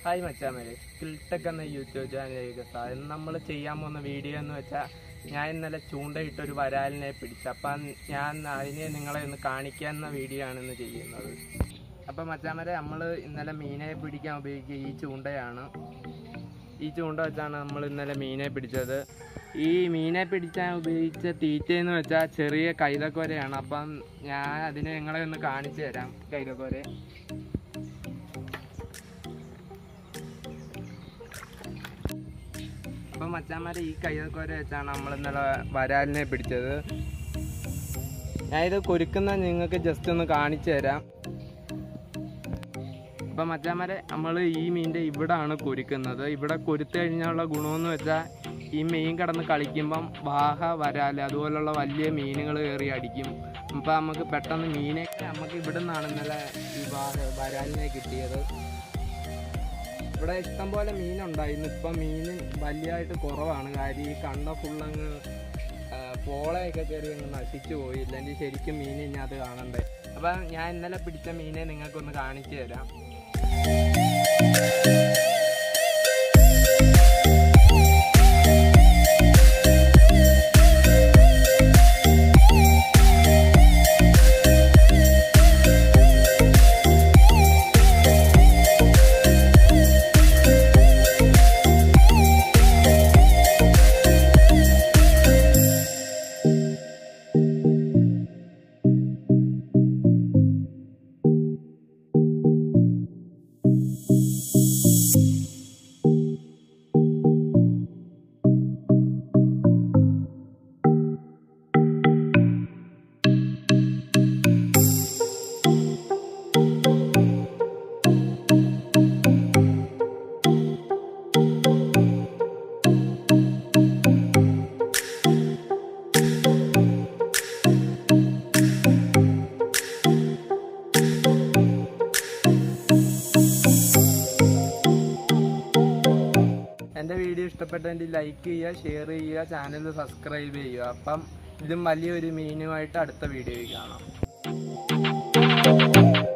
Hi മച്ചാമരെ, Skilltech എന്ന YouTube ചാനലിലേക്ക് സാധനം നമ്മൾ ചെയ്യാൻ പോകുന്ന വീഡിയോ എന്ന് വെച്ചാൽ ഞാൻ ഇന്നലെ ചൂണ്ടയിട്ടൊരു വരാലിനെ പിടിച്ചു. അപ്പം ഞാൻ അതിനെ നിങ്ങളെ ഒന്ന് കാണിക്കാവുന്ന വീഡിയോ ആണ് ഇന്ന് ചെയ്യുന്നത്. അപ്പം മച്ചാമരെ, നമ്മൾ ഇന്നലെ മീനെ പിടിക്കാൻ ഉപയോഗിക്കുക ഈ ചൂണ്ടയാണ്. ഈ ചൂണ്ട വെച്ചാണ് നമ്മൾ ഇന്നലെ മീനെ പിടിച്ചത്. ഈ മീനെ പിടിക്കാൻ ഉപയോഗിച്ച തീറ്റയെന്ന് വെച്ചാൽ ചെറിയ കൈതക്കോരയാണ്. അപ്പം ഞാൻ അതിനെ നിങ്ങളെ ഒന്ന് കാണിച്ചു തരാം. കൈതക്കോര അപ്പം മച്ചാന്മാരെ, ഈ കൈതക്കോര വെച്ചാണ് നമ്മൾ ഇന്നലെ വരാലിനെ പിടിച്ചത്. ഞാനിത് കൊരുക്കുന്ന നിങ്ങൾക്ക് ജസ്റ്റ് ഒന്ന് കാണിച്ചു തരാം. അപ്പം മച്ചാന്മാരെ, നമ്മൾ ഈ മീനിൻ്റെ ഇവിടാണ് കൊരുക്കുന്നത്. ഇവിടെ കൊരുത്ത് കഴിഞ്ഞുള്ള ഗുണമെന്ന് വെച്ചാൽ ഈ മീൻ കിടന്ന് കളിക്കുമ്പം വാഹ, വരാൽ അതുപോലുള്ള വലിയ മീനുകൾ കയറി അടിക്കും. അപ്പം നമുക്ക് പെട്ടെന്ന് മീനെ നമുക്ക് ഇവിടെ നിന്നാണ് ഇന്നലെ ഈ വരാലിനെ കിട്ടിയത്. ഇവിടെ ഇഷ്ടംപോലെ മീനുണ്ടായിരുന്നു. ഇപ്പം മീൻ വലിയതായിട്ട് കുറവാണ്. കാര്യം ഈ കണ്ട ഫുള്ളങ്ങ് പോളയൊക്കെ കയറി അങ്ങ് നശിച്ചു പോയി. ഇല്ലെങ്കിൽ ശരിക്കും മീൻ ഇനി അത് കാണണ്ടേ. അപ്പം ഞാൻ ഇന്നലെ പിടിച്ച മീനെ നിങ്ങൾക്കൊന്ന് കാണിച്ചു തരാം. എൻ്റെ വീഡിയോ ഇഷ്ടപ്പെട്ടെങ്കിൽ ലൈക്ക് ചെയ്യുക, ഷെയർ ചെയ്യുക, ചാനൽ സബ്സ്ക്രൈബ് ചെയ്യുക. അപ്പം ഇതും വലിയൊരു മീനുമായിട്ട് അടുത്ത വീഡിയോയിൽ കാണാം.